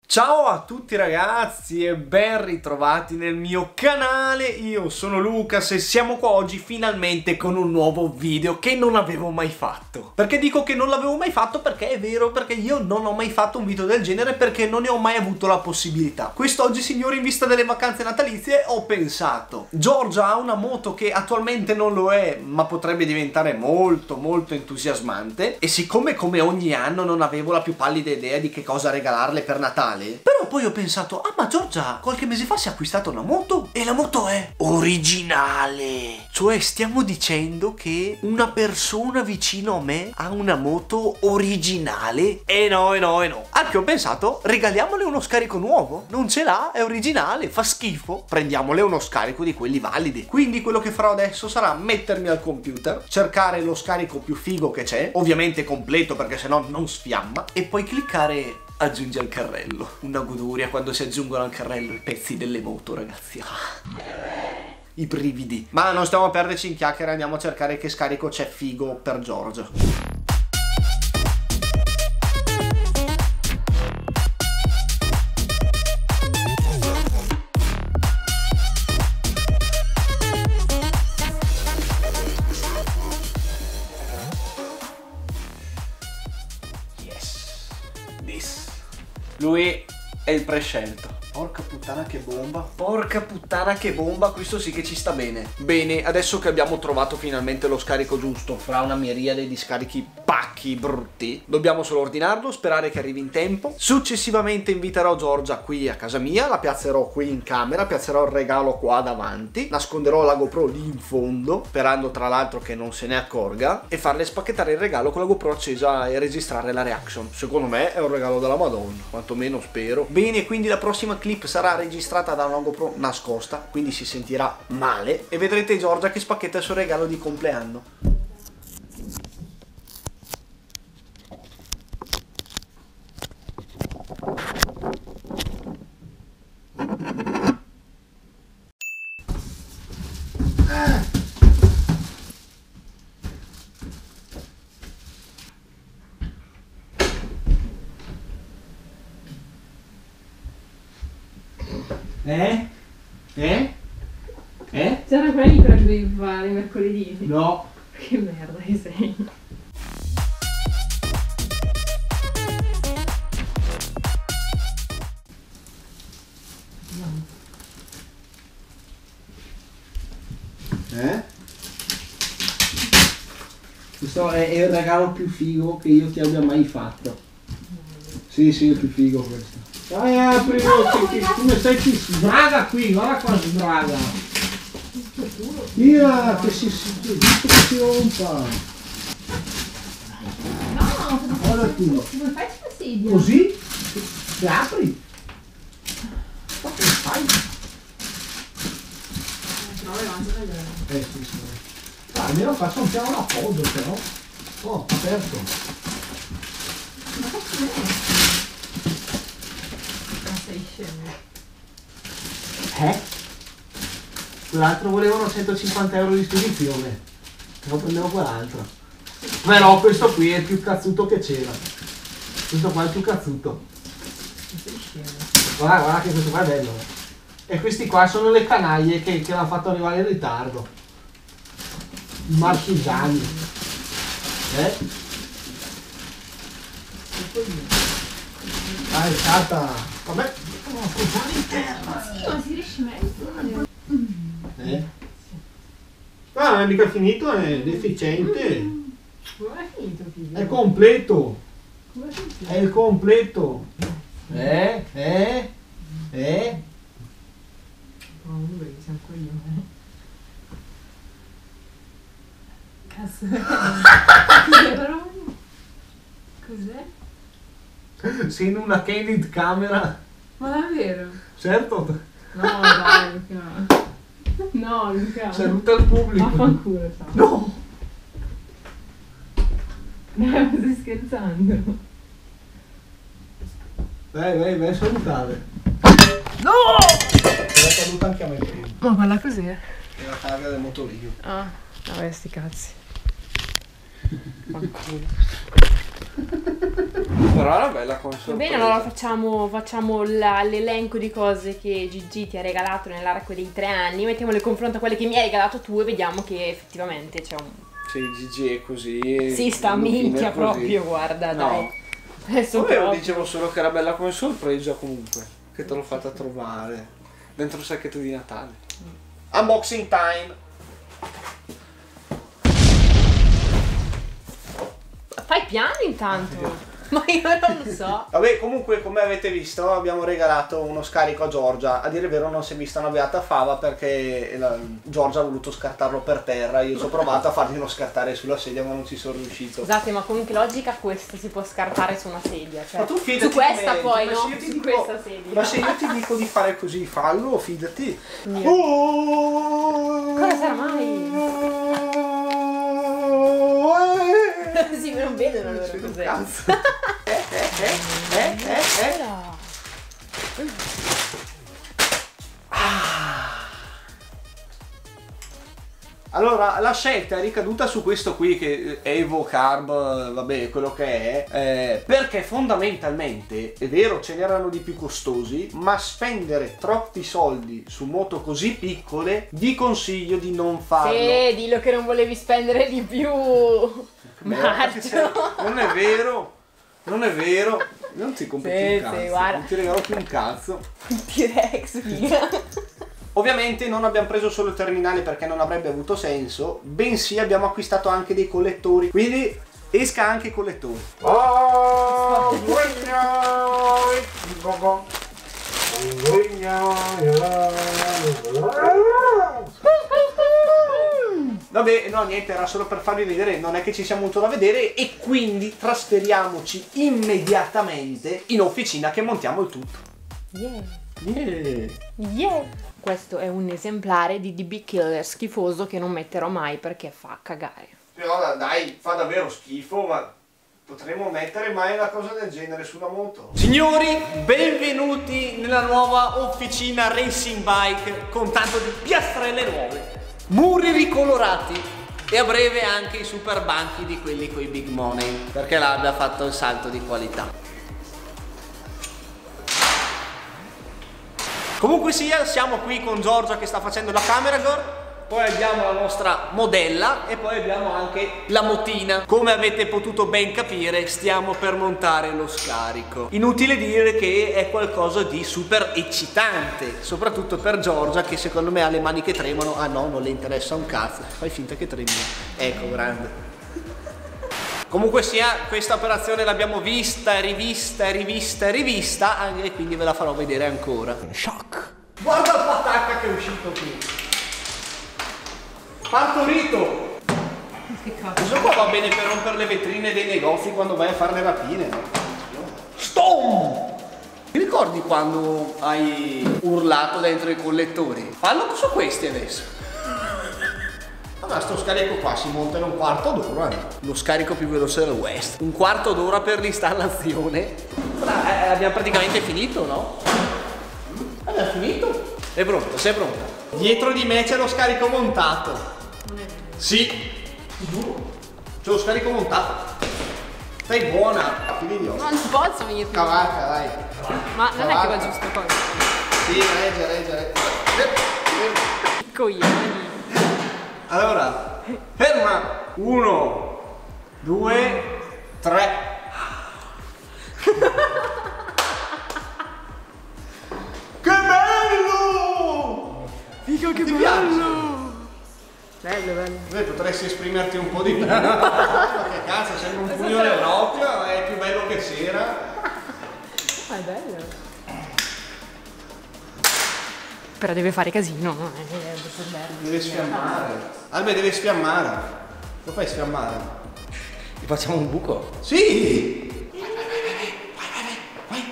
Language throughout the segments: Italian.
Ciao a tutti ragazzi e ben ritrovati nel mio canale. Io sono Lucas e siamo qua oggi finalmente con un nuovo video che non avevo mai fatto. Perché dico che non l'avevo mai fatto? Perché è vero, perché io non ho mai fatto un video del genere, perché non ne ho mai avuto la possibilità. Quest'oggi, signori, in vista delle vacanze natalizie ho pensato: Giorgia ha una moto che attualmente non lo è, ma potrebbe diventare molto entusiasmante, e siccome come ogni anno non avevo la più pallida idea di che cosa regalarle per Natale, però poi ho pensato: ah, ma Giorgia qualche mese fa si è acquistata una moto e la moto è originale. Cioè stiamo dicendo che una persona vicino a me ha una moto originale? E no. Anche ho pensato: regaliamole uno scarico nuovo. Non ce l'ha, è originale, fa schifo, prendiamole uno scarico di quelli validi. Quindi quello che farò adesso sarà mettermi al computer, cercare lo scarico più figo che c'è, ovviamente completo perché sennò non sfiamma, e poi cliccare aggiungi al carrello. Una goduria quando si aggiungono al carrello i pezzi delle moto, ragazzi. I brividi. Ma non stiamo a perderci in chiacchiere, andiamo a cercare che scarico c'è figo per Giorgia. Lui è il prescelto. Porca puttana che bomba. Porca puttana che bomba. Questo sì che ci sta bene. Bene, adesso che abbiamo trovato finalmente lo scarico giusto fra una miriade di scarichi pacchi brutti, dobbiamo solo ordinarlo, sperare che arrivi in tempo. Successivamente inviterò Giorgia qui a casa mia, la piazzerò qui in camera, piazzerò il regalo qua davanti, nasconderò la GoPro lì in fondo, sperando tra l'altro che non se ne accorga, e farle spacchettare il regalo con la GoPro accesa e registrare la reaction. Secondo me è un regalo della Madonna, quantomeno spero. Bene, quindi la prossima clip sarà registrata da una GoPro nascosta, quindi si sentirà male, e vedrete Giorgia che spacchetta il suo regalo di compleanno. C'era quelli che dovevi fare mercoledì? No. Che merda che sei. Questo è il regalo più figo che io ti abbia mai fatto. Sì, è il più figo questo. Dai, apri, come stai, ci sbraga qui, guarda qua, sbraga. Via, che si rompa. No, guarda tu. come fai fastidio? Così? Ti apri? Ma che fai? Sì. Almeno faccio un piano d'appoggio però. Oh, aperto. Ma cazzo è? Ma sei scemo. L'altro volevano 150 euro di spedizione. Non prendevo quell'altro. Però questo qui è il più cazzuto che c'era. Questo qua è il più cazzuto. Ma sei scemo. Guarda che questo qua è bello. E questi qua sono le canaglie che l'hanno fatto arrivare in ritardo. I marchigiani. Dai, carta. Vabbè, non scuffare in terra. Sì, ma si riesce meglio. Ah, non è mica finito, è deficiente. Come è finito, figlio? È completo. Come è finito? È il completo. Oh, non vedi, sei un coglione. Cazzo. Cos'è? Sei in una candid camera. Ma davvero? Certo. No, dai, Luca. No, Luca. Saluta il pubblico. Vaffanculo, ciao. No. Ma stai scherzando? Vai a salutare. No! Era caduta anche a me prima. Ma guarda cos'è? È la targa del motorino. Ah, vabbè, sti cazzi. Fanculo. Però è una bella console. Va bene, allora facciamo l'elenco di cose che Gigi ti ha regalato nell'arco dei 3 anni. Mettiamole in confronto a quelle che mi hai regalato tu e vediamo che effettivamente c'è un... Sì, Gigi è così. Sì, sta minchia proprio, guarda, no. dai. Adesso Vabbè, io proprio. dicevo solo che era bella come sorpresa comunque. Che te l'ho fatta trovare. Dentro il sacchetto di Natale. Unboxing time. Fai piano intanto. Ma io non lo so. Vabbè, comunque come avete visto abbiamo regalato uno scarico a Giorgia. A dire il vero non si è vista una beata fava perché Giorgia ha voluto scartarlo per terra. Io ci ho provato a farglielo scartare sulla sedia ma non ci sono riuscito. Scusate, ma con che logica questo si può scartare su una sedia? Cioè, Ma tu fidati su questa di me, poi, ma no? se io ti Su dico- questa sedia. Ma se io ti dico di fare così, fallo, fidati. Cosa sarà mai? Sì, ma non vedono loro cos'è. Cazzo. Allora, la scelta è ricaduta su questo qui che è Evo Carb, vabbè, quello che è, perché fondamentalmente, è vero, ce n'erano di più costosi, ma spendere troppi soldi su moto così piccole, vi consiglio di non farlo. Sì, dillo che non volevi spendere di più. Marcio. Non è vero, non è vero, non ti compri più un cazzo, guarda. non ti regalo più un cazzo. T-Rex, figa. Ovviamente non abbiamo preso solo il terminale perché non avrebbe avuto senso, bensì abbiamo acquistato anche dei collettori, quindi esca anche i collettori. Vabbè, no, niente, era solo per farvi vedere, non è che ci sia molto da vedere e quindi trasferiamoci immediatamente in officina che montiamo il tutto. Yeah. Questo è un esemplare di DB Killer schifoso che non metterò mai perché fa cagare. No, dai, fa davvero schifo, ma potremmo mettere mai una cosa del genere sulla moto? Signori, benvenuti nella nuova officina Racing Bike con tanto di piastrelle nuove, muri ricolorati e a breve anche i super banchi di quelli con i big money, perché là abbia fatto il salto di qualità. Comunque sia, siamo qui con Giorgia che sta facendo la camera girl, poi abbiamo la nostra modella e poi abbiamo anche la motina. Come avete potuto ben capire, stiamo per montare lo scarico. Inutile dire che è qualcosa di super eccitante, soprattutto per Giorgia che secondo me ha le mani che tremano. Ah no, non le interessa un cazzo, fai finta che tremi. Ecco, grande. Comunque sia, questa operazione l'abbiamo vista, rivista e quindi ve la farò vedere ancora. Shock! Guarda il patacca che è uscito qui! Partorito! Che cazzo? Questo qua va bene per rompere le vetrine dei negozi quando vai a fare le rapine. Stom! Ti ricordi quando hai urlato dentro i collettori? Fallo su questi adesso. Ma sto scarico qua si monta in un quarto d'ora, lo scarico più veloce del West. Un quarto d'ora per l'installazione. Abbiamo praticamente finito, no? Abbiamo finito? È pronta, sei pronta? Dietro di me c'è lo scarico montato. Non è vero. Sì, ti giuro. C'è lo scarico montato. Stai buona, figlio. Non posso venire più. Cavalca, dai. Ma non è che va giusto così. Sì, regge. Coglioni. Allora, ferma. 1, 2, 3. Che bello! Figa, che Ti bello! Bello. Potresti esprimerti un po' di più. Ma che cazzo, sembra un pugno all'occhio, è più bello che c'era. Ma è bello. Però deve fare casino, no? Deve sfiammare. Albe deve sfiammare. Lo fai sfiammare? Gli facciamo un buco? Sì! Vai.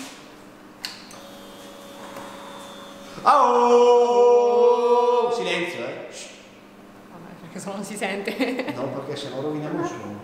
Oh! Silenzio, Vabbè, perché sennò non si sente. No, perché sennò roviniamo il suono.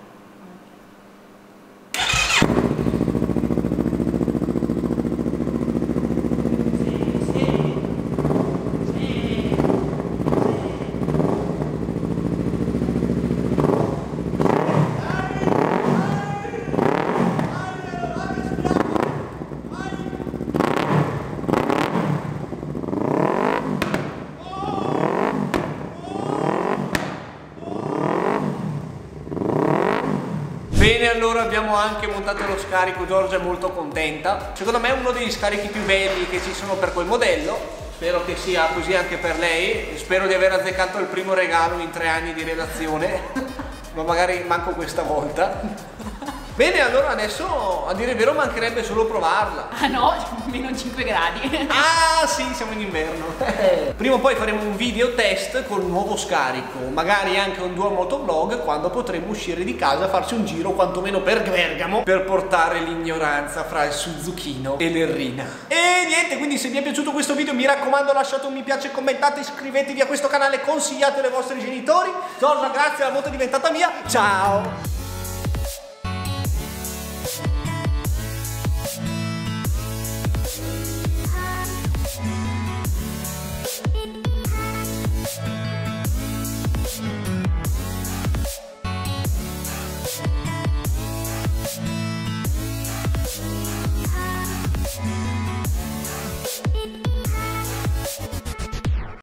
allora abbiamo anche montato lo scarico, Giorgia è molto contenta. Secondo me è uno degli scarichi più belli che ci sono per quel modello. Spero che sia così anche per lei. Spero di aver azzeccato il primo regalo in 3 anni di relazione, ma magari manco questa volta. Bene, allora adesso a dire il vero mancherebbe solo provarla. Ah no, meno 5 gradi. Ah sì, siamo in inverno. Prima o poi faremo un video test col nuovo scarico, magari anche un dual motovlog quando potremo uscire di casa a farci un giro quantomeno per Bergamo per portare l'ignoranza fra il Suzuchino e l'Errina. E niente, quindi se vi è piaciuto questo video mi raccomando lasciate un mi piace, commentate, iscrivetevi a questo canale, consigliatelo ai vostri genitori. Giorgia, grazie, la moto è diventata mia. Ciao!